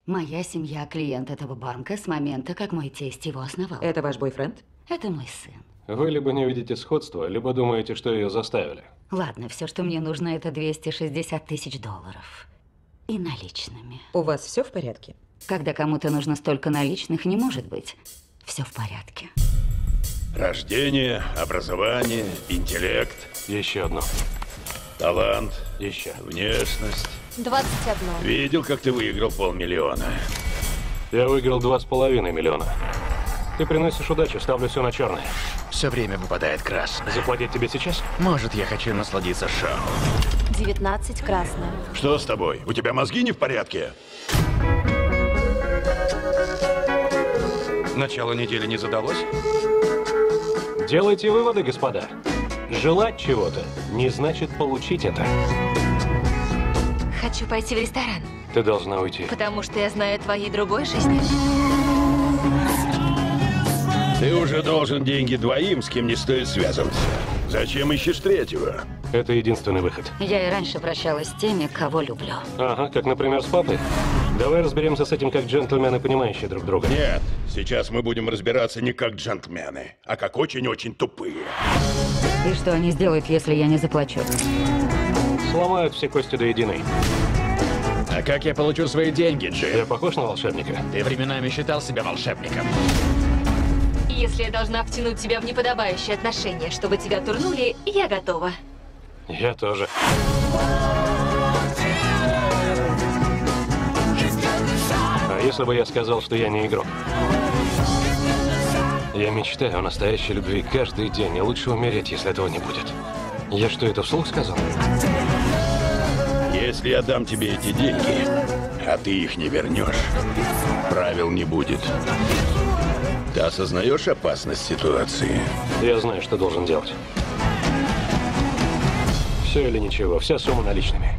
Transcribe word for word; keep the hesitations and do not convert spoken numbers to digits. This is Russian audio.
Моя семья – клиент этого банка с момента, как мой тесть его основал. Это ваш бойфренд? Это мой сын. Вы либо не видите сходства, либо думаете, что ее заставили. Ладно, все, что мне нужно, это двести шестьдесят тысяч долларов. И наличными. У вас все в порядке? Когда кому-то нужно столько наличных, не может быть. Все в порядке. Рождение, образование, интеллект, Еще одно. талант, Еще. внешность. двадцать одно. Видел, как ты выиграл полмиллиона. Я выиграл два с половиной миллиона. Ты приносишь удачу, ставлю все на черное. Все время выпадает красное. Заплатить тебе сейчас? Может, я хочу насладиться шоу. девятнадцать красное. Что с тобой? У тебя мозги не в порядке? Начало недели не задалось? Делайте выводы, господа. Желать чего-то не значит получить это. Хочу пойти в ресторан, Ты должна уйти. потому что я знаю о твоей другой жизни. Ты уже должен деньги двоим, с кем не стоит связываться. Зачем ищешь третьего? Это единственный выход. Я и раньше прощалась с теми, кого люблю. Ага, как, например, с папой. Давай разберемся с этим как джентльмены, понимающие друг друга. Нет, сейчас мы будем разбираться не как джентльмены, а как очень-очень тупые. И что они сделают, если я не заплачу? Сломают все кости до единой. А как я получу свои деньги, Джим? Я похож на волшебника? Ты временами считал себя волшебником. Если я должна втянуть тебя в неподобающие отношения, чтобы тебя турнули, я готова. Я тоже. А если бы я сказал, что я не игрок? Я мечтаю о настоящей любви каждый день, и лучше умереть, если этого не будет. Я что, это вслух сказал? Если я дам тебе эти деньги, а ты их не вернешь, правил не будет. Ты осознаешь опасность ситуации? Я знаю, что должен делать. Все или ничего, вся сумма наличными.